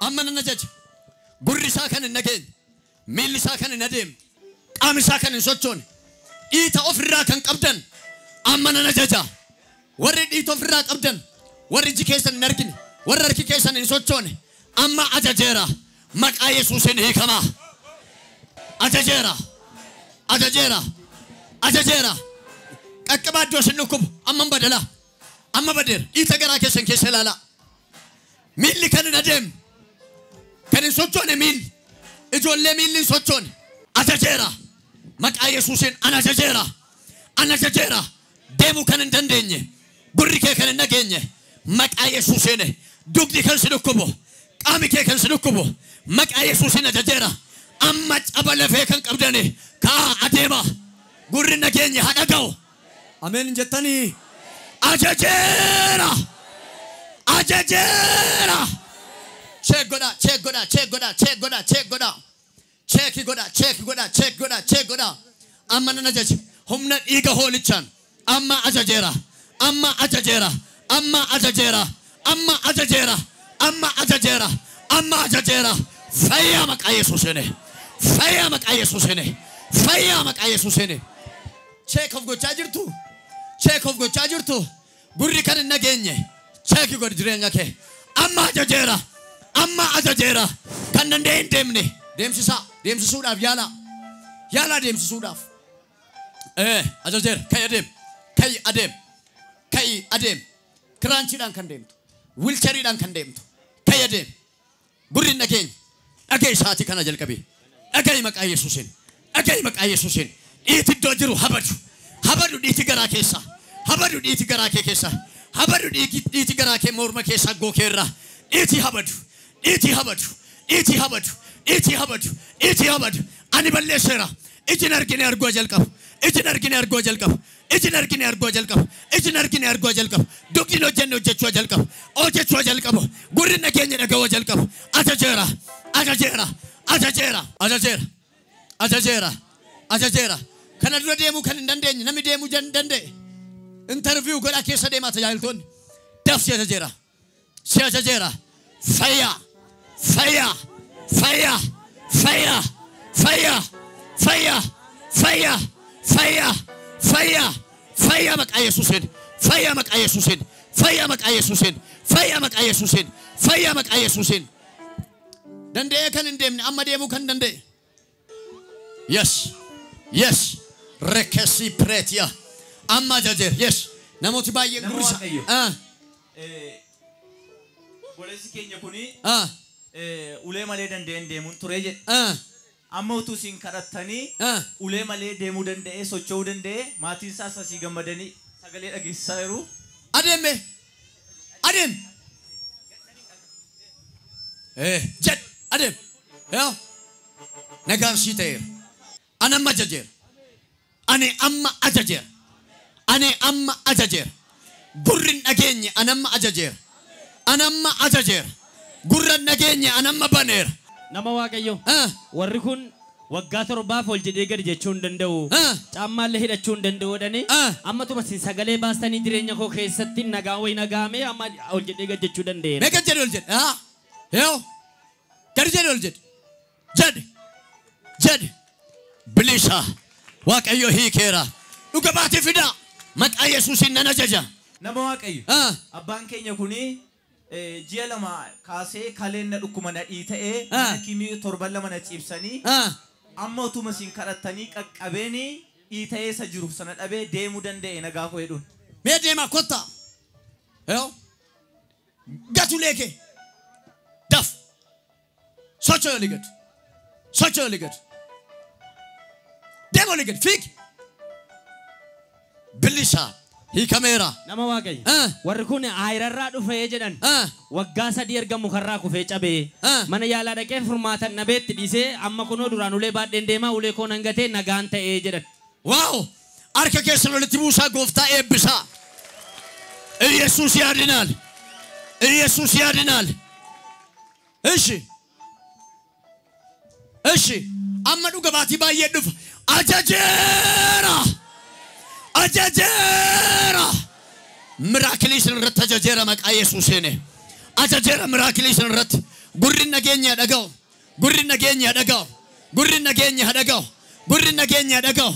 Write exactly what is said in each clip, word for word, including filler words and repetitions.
أما نجج غري ساكن النجين ميل ساكن الندم قام ساكن السوتشون إيتا أفرا كان قبضن أما نججا ورد إيتا أفرا قبضن ورد كيسن نركن ورد كيسن السوتشون أما أججرا مك أيسوسين هي كما أججرا أججرا أججرا أكبر دوس النكوب أما بدلا أما بدر إيتا جرا كيسن كيسلالا ميل كان ندم كان السوتشون ميل إجول ميل سوتشون أججرا مك أيسوسين أنا أججرا أنا أججرا ديمو كان ندندني غري كان نجيني مك أيسوسين دوغدي كان سنكوبو أمي كان سنكوبو مك أيسوسين أججرا أما أبلا فيكن قبضني كا أديما غري نجيني هذا جو أمين جتني أججرا أججرا check goda check goda check goda check goda check goda check goda check goda check goda check goda amma najaj humna iga holichan amma ajajera amma ajajera amma ajajera amma ajajera amma ajajera amma ajajera faya mak yesusene faya mak yesusene faya mak yesusene check of go chargertu check of go chargertu gurri kan nagenye check go direnya ke amma ajajera أما أجاجرا كان ندين دمني دم سيسا دم سيسوداف يالا يالا دم سيسوداف إيه أجاجر كي أدم كي أدم كي أدم كرانشي دان كان دم ويلشري دان كان دم كي أدم برين نكين أكيد ساتي كنا جل كبي أكيد مك أيه سوسين أكيد مك أيه سوسين إيه تدوجرو هبادو هبادو دي تجارا كيسا هبادو دي تجارا كيسا هبادو دي تجارا كي مورما كيسا غوكيرا إيه تي هبادو إيتي هبد إيتي هبد إيتي هبد إيتي هبد أنا بلشرا إجنار كني أرجو جلكاب إجنار كني أرجو جلكاب إجنار كني أرجو جلكاب إجنار كني أرجو جلكاب دوكيلو جنو جتشوا جلكاب أو جتشوا جلكاب غورنا كيني نجوا جلكاب أجاجرا أجاجرا أجاجرا أجاجرا أجاجرا أجاجرا كنا دلوا ديمو كنا دندن نمي ديمو جن دندن انترفيو كلا كيسا ديما تجاهلتون دفش أجاجرا سي أجاجرا فيا فيا فيا فيا فيا فيا فيا فيا فيا فيا مك أيسوسين فيا مك أيسوسين فيا مك أيسوسين فيا مك أيسوسين فيا مك أيسوسين دندي كان ندم أما ديمو كان دندي يس يس ركسي بريتيا أما جاجر يس نموت باي غرس آه Polisi Kenya kuni ah ulema le dan den demun tureje ah amma utu sin karatani ah ulema le demu dan de so chow dan de matin sa sa si gamadani sagale agisaru adem me adem eh jet adem ya nagar shiter ana majajer ane amma ajajer ane amma ajajer burrin agenye anamma ajajer أنا أجاجر قرر نجيني أنا ما بنير نما واقعيو وركون وقاتر باف والجديجر جتشون دندو أما اللي هي جتشون دندو دني أما تو بس سجله بس تاني درينيا كو خيستين نجاوي نجامي أما والجديجر جتشون دندين ميك جد والجد ها يو كرجل والجد جد جد بليشة واقعيو هي كيرا وكباتي فدا مت أيسوس إننا ججا نما واقعيو أبان كينيا كوني جيلا ما كاسة كلنا لكم أنا إيته كيمي تربلا من أتيبسني أما تو مسين كرتني كأبني إيته سجروب سنة أبي ديمو دن ده نجاهو يدون مي ديما كوتا هيو قاتو ليكي دف سوتشو ليكت سوتشو ليكت ديمو ليكت فيك بليشا هي كاميرا نما واقعي وركون عيررا دفع جدًا وقاسا ديرجع مخرّا كوفيج أبي من يالا دكه فرمات النبات ديسه أما كنو درانولي بعد دندما ولي كوننغتة نغانته إيجدًا واو أركا كيسلو لتبوسا قفتا إبسا يسوع يادينال يسوع يادينال إيشي إيشي أما نو قباتي باي يدف أجاجيرا أجاجيرا مراكليس نرت أجاجيرا مك أيسوسينه أجاجيرا مراكليس نرت gurri nageenya dhaga'u gurri nageenya dhaga'u gurri nageenya dhaga'u gurri nageenya dhaga'u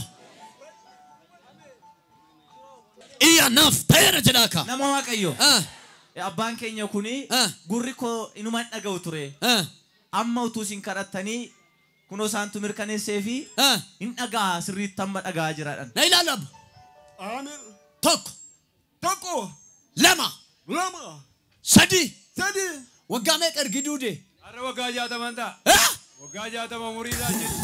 iya naf ta'eera jedhaaka nama waaqayyo ah abbaan keenya kuni gurri koo inumaan dhaga'u ture amma utuu isin kadhattanii kunoo isaantu mirkaneessee fi hin dhagaa sirriitti amma dhagaa jiraadhan na ilaalab Amen. tokko Tokko. lama Lama. sadi Sadi. waggaa meeqa ergi duude Arra waggaa jaataman ta'a. ah Waggaa jaatama muriidhaan jiru.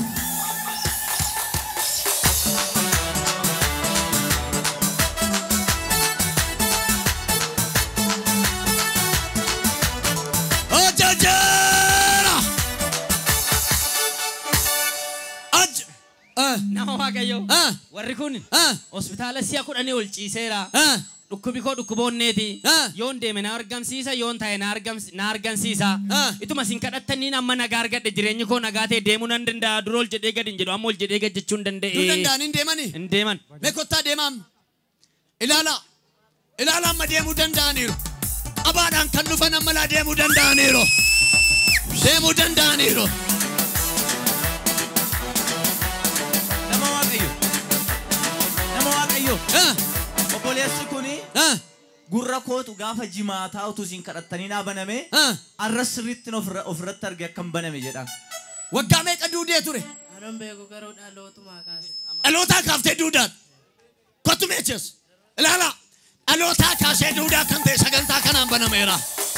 ajajera aj ah Nama waaqayyo. ah Warri kun ah hospitaala si'a kudhanii ol ciiseera. ah Dhukkubi koo dhukkuboonneeti. Ah. Yoon deeme na argamsiisa yoon ta'e na argams na argamsiisa. Ah. Ituma sin kadhattanii amma nagaa argadhe jireenyi koo nagaa ta'e deemuu nan danda'a dura ol jedhee gadi hin jedhu amma ol jedhee gad jechuun danda'e. du danda'an hin deemani Hin deeman. mee kottaa deemaam ilaala ilaala amma deemuu danda'aniiru qabaadhaan kan dhufan amma laa deemuu danda'aniiru deemuu danda'aniiru nama waaqayyo nama waaqayyo ah obboleessi kuni ah gurra kootu gaafa jimaataa utuu isin kadhattanii naa baname ah arra sirriitti ofirratti arge akkam baname jedhaan waggaa meeqa duudee ture Aron beeku garuu dhalootumaa kaase. dhalootaa kaaftee duudaan kottu meeches ilaala dhalootaa kaasee duudaa kan ta'e sagantaa kanaan banameera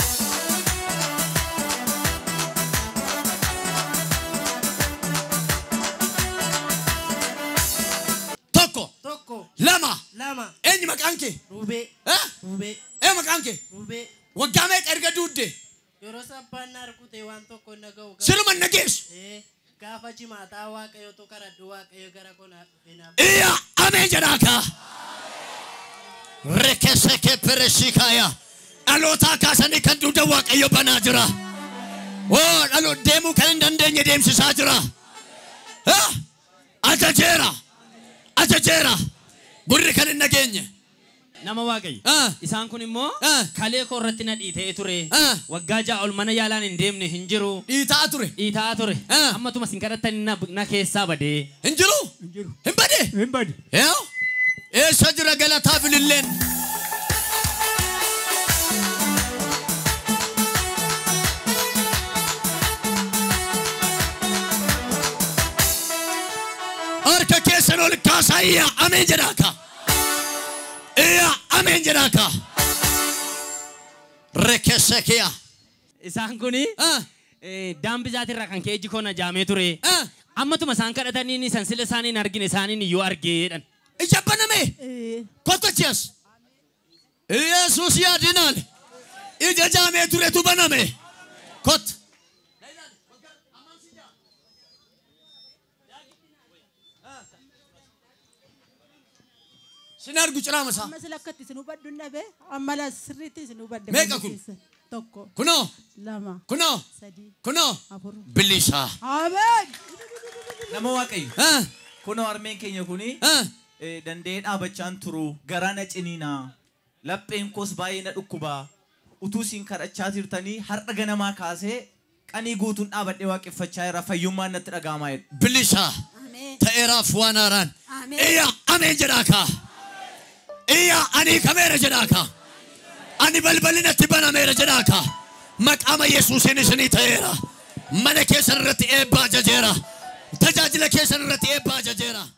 tokko Tokko. lama Lama. eenyu maqaan kee Rubee. ah Rubee. ee maqaan kee Rubee. waggaa meeqa erga duudde Yeroo sabbaan na argute waan tokko na ga'u. siruma nageessu Eh, gaafa jimaataa waaqayyotu kadhadhu waaqayyo gara kona dhufe na. iya ameen jedhaaka rekeseke pereshikaya dhalootaa kaasanii kan duuda waaqayyo banaa jira oo dhaloo deemuu kan hin dandeenye deemsisaa jira ah ajajeera ajajeera gurri kan hin nageenye Nama waaqayyo. ah Isaan kun immoo Ah. kalee koo irratti na dhiitee ture. Ah. Waggaa ja'a ol mana yaalaan hin deemne hin jiru. dhiitaa ture Dhiitaa ture. Ah. Amma tuma sin kadhattanii na na keessaa badee. hin jiru hin bade Hin badi. yaa eessa jira galataa bililleen harka keessan ol kaasaa iyyaa ameen jedhaaka iyyaa ameen jedhaaka rekesekiya Isaan kuni ah daambi isaatirraa kan ka'e iji koo na jaamee ture. ah Amma tuma isaan kadhatanii san sila isaanii hin argine isaaniin iyyuu argeedhan. ija baname kottachias Yesuus yaadinaal ija jaamee turetu baname kot sin argu ciraama isaa Amma sila akkatti isin hubadhu hin dhabe amma la sirriitti isin hubadde. Meeqa kun? Tokko, kunoo lama, kunoo sadii, kunoo afur. bilisaa Ameen. nama waaqayyo ah kunoo harmeen keenya kuni ah eh, danda'ee dhaabachaan turu garaa na ciniinaa lapheen koos baay'ee na dhukkubaa utuu isin kadhachaa jirtanii har'a ganamaa kaasee qanii guutuun dhaabadhee waaqeffachaa jira fayyummaan natti dhaga'amaa jedhu bilisaa Ameen. ta'eeraaf waan haaraan Ameen. iyya ameen jedhaaka iyya ani kameera jedhaaka ani balbalinatti banameera jedhaaka maqaama yesuusin isinii ta'eera mana keessan irratti eebbaa jajeera tajaajila keessan irratti eebbaa jajeera